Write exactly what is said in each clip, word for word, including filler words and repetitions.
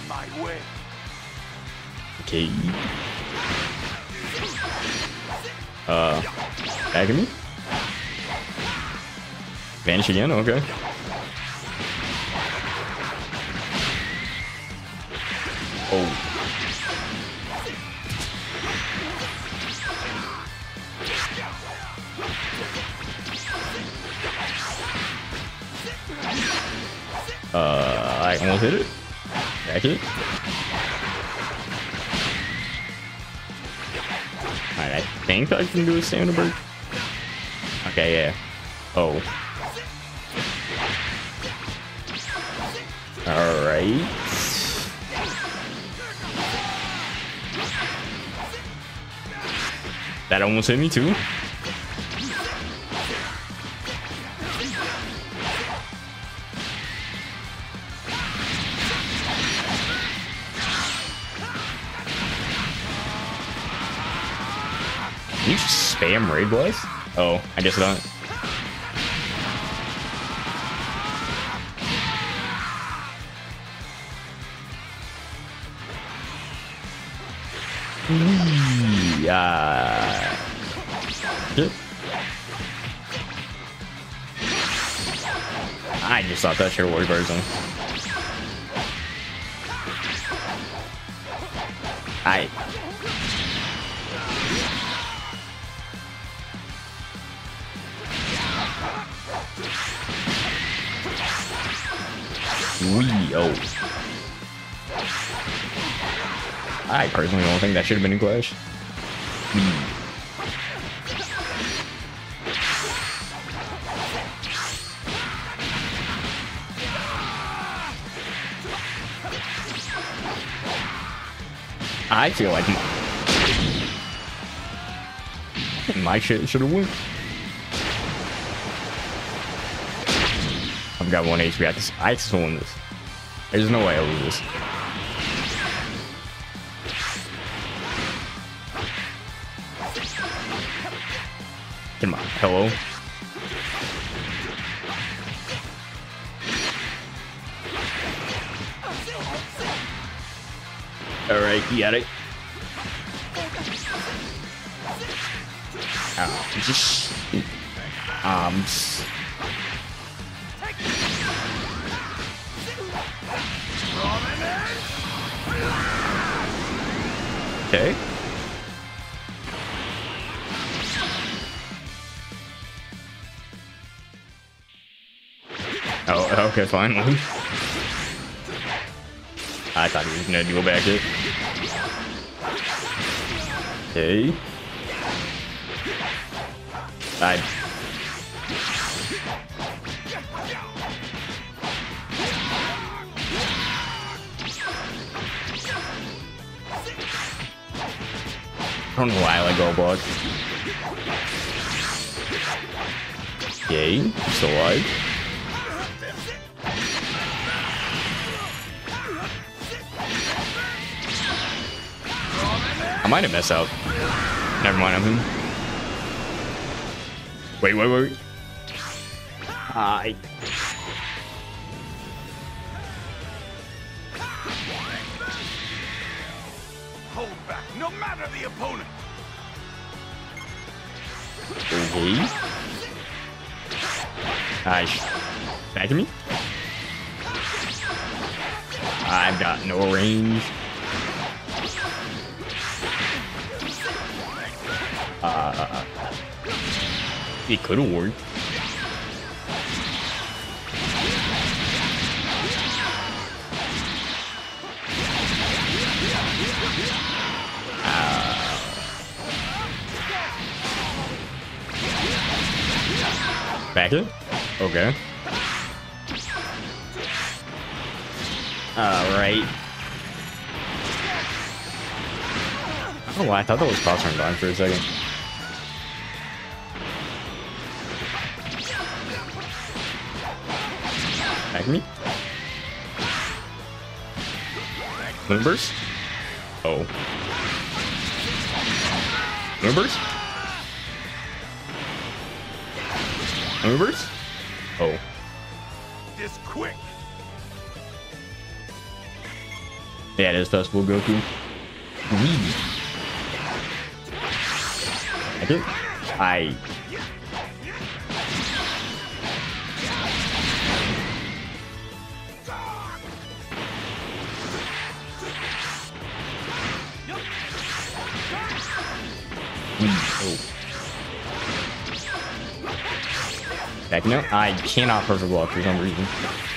my way. Okay. Uh, back at me. Vanish again. Okay. Oh. Uh, I almost hit it. Back it. Alright, I think I can do a stamina break. Okay, yeah. Oh. Alright. That almost hit me too. You just spam raid boys? Oh, I guess not. Yeah. I just thought that shit worked person. I. Wee oh. I personally don't think that should have been in Clash. Wee. I feel like my, my shit should have won. I've got one H P. I just, I just won this. There's no way I'll lose this. Come on, hello. All right, you got it. Oh, just um. Okay. Oh, okay, fine. I thought he was gonna go back it. Okay. I. I don't know why I like go block. Yay, still alive. I might have messed up. Never mind, I'm him. Wait, wait, wait. Hi. Hold back, no matter the opponent. Okay. Nice. Back at me. I've got no range. Uh, it could have worked. Uh, back it? Okay. Alright. I don't know why I thought that was cross turned on for a second. Back me. Moonburst? Oh. Moonburst? Moonburst? Oh. This quick. Yeah, it is Festival Goku. Wee. I think I. Oh. Back no, I cannot perfect block for some reason.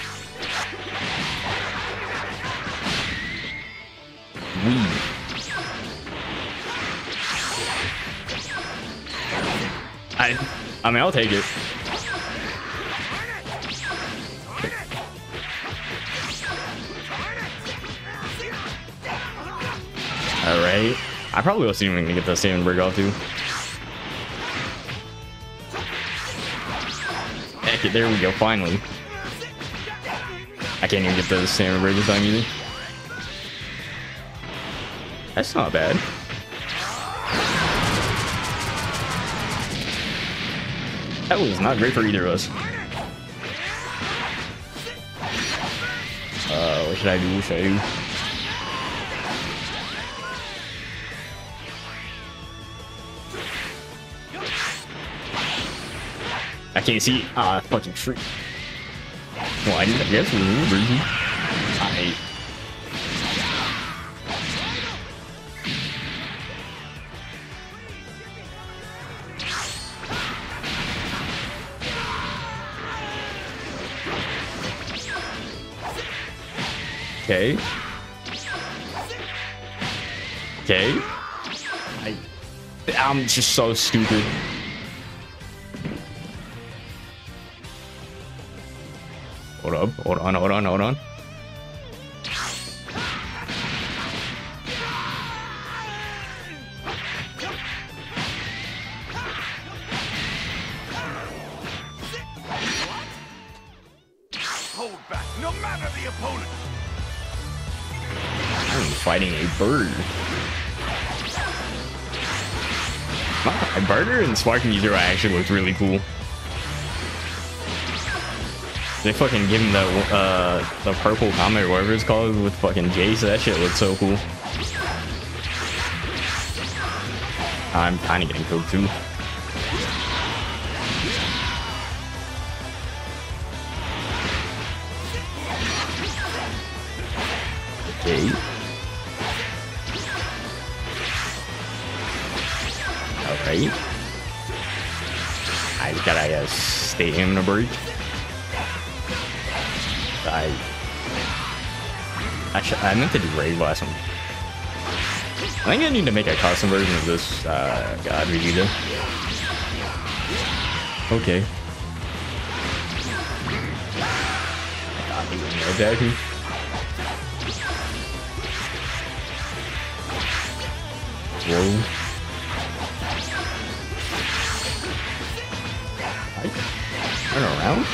Wee. I, I mean, I'll take it. All right, I probably was even gonna get the Saiyan Bridge off too. Heck it, there we go, finally. I can't even get the Saiyan Bridge this time either. That's not bad. That was not great for either of us. Uh, what should I do? What should I do? I can't see. Ah, fucking freak. Well, I didn't guess. I. Okay. Okay. I, I'm just so stupid. Hold up. Hold on. Hold on. Hold on. Hold back, no matter the opponent. I'm fighting a bird. My Barter and Sparking Zero actually looks really cool. They fucking give him the uh the purple comet or whatever it's called with fucking Jace. That shit looks so cool. I'm kind of getting cooked too. Okay. Alright. I gotta uh, stay in the break. I actually I meant to do Raid last one. I think I need to make a custom version of this. Uh, God, Vegeta. Okay. God, he was no daddy. Whoa. I turn around.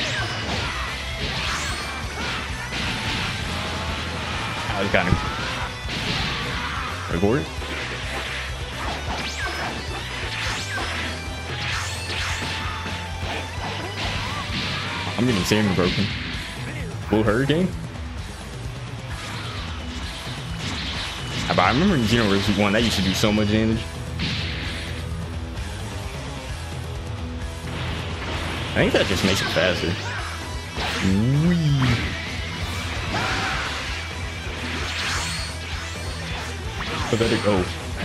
I was kind of record. I'm getting Saiyan broken. Full Hurricane. But I remember in Xenoverse one that used to do so much damage. I think that just makes it faster. Whee. Pathetic. Oh.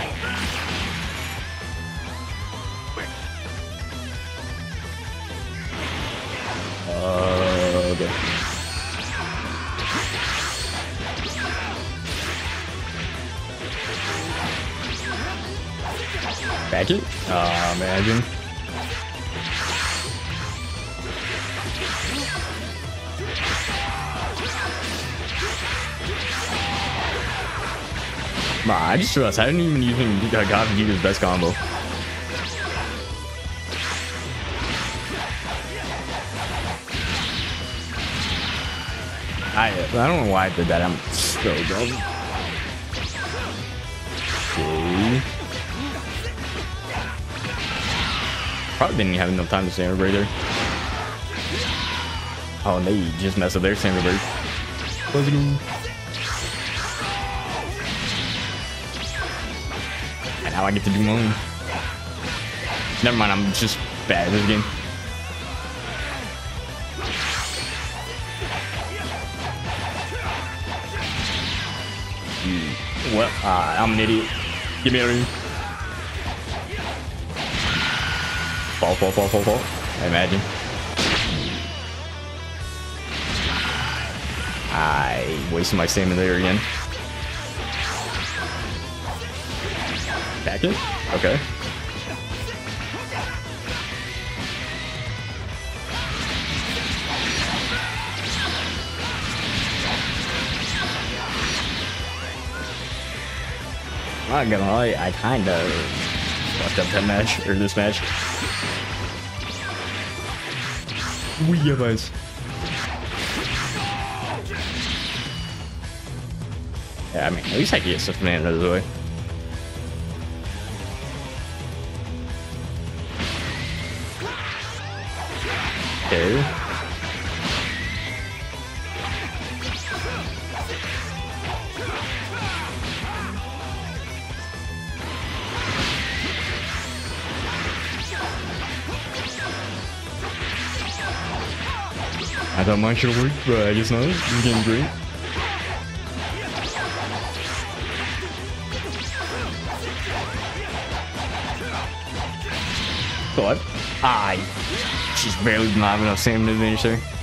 Uh, okay. Back it? Uh, imagine. Nah, I just realized I didn't even even got Vegeta's best combo. I I don't know why I did that. I'm so dumb. Okay. Probably didn't have enough time to stand right there. Oh, and they just messed up their Sandra Bird. now I get to do mine. Never mind, I'm just bad at this game. Well, uh, I'm an idiot. Give me a ring. Fall, fall, fall, fall, fall. I imagine. I wasted my stamina there again. Back in? Okay. I'm not gonna lie, I kinda fucked up that match, or this match. We yeah, boys. Yeah, I mean, at least I can get stuff man out of the way. Okay. I thought mine should have worked, but I guess not. This game's great. What? I just barely didn't have enough stamina to finish there.